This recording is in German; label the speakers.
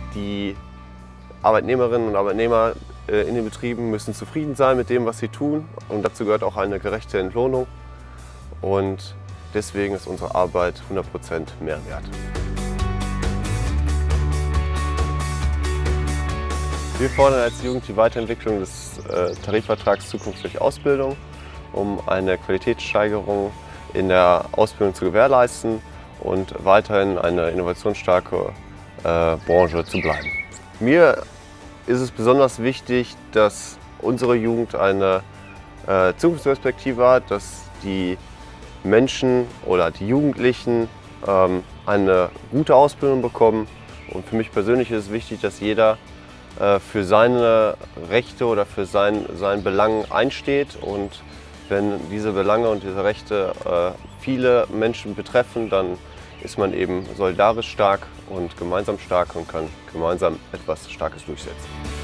Speaker 1: Die Arbeitnehmerinnen und Arbeitnehmer in den Betrieben müssen zufrieden sein mit dem, was sie tun. Und dazu gehört auch eine gerechte Entlohnung. Und deswegen ist unsere Arbeit 100% Mehrwert. Wir fordern als Jugend die Weiterentwicklung des Tarifvertrags Zukunft durch Ausbildung, um eine Qualitätssteigerung in der Ausbildung zu gewährleisten und weiterhin eine innovationsstarke Branche zu bleiben. Mir ist es besonders wichtig, dass unsere Jugend eine Zukunftsperspektive hat, dass die Menschen oder die Jugendlichen eine gute Ausbildung bekommen. Und für mich persönlich ist es wichtig, dass jeder für seine Rechte oder für sein Belang einsteht. Und wenn diese Belange und diese Rechte viele Menschen betreffen, dann ist man eben solidarisch stark und gemeinsam stark und kann gemeinsam etwas Starkes durchsetzen.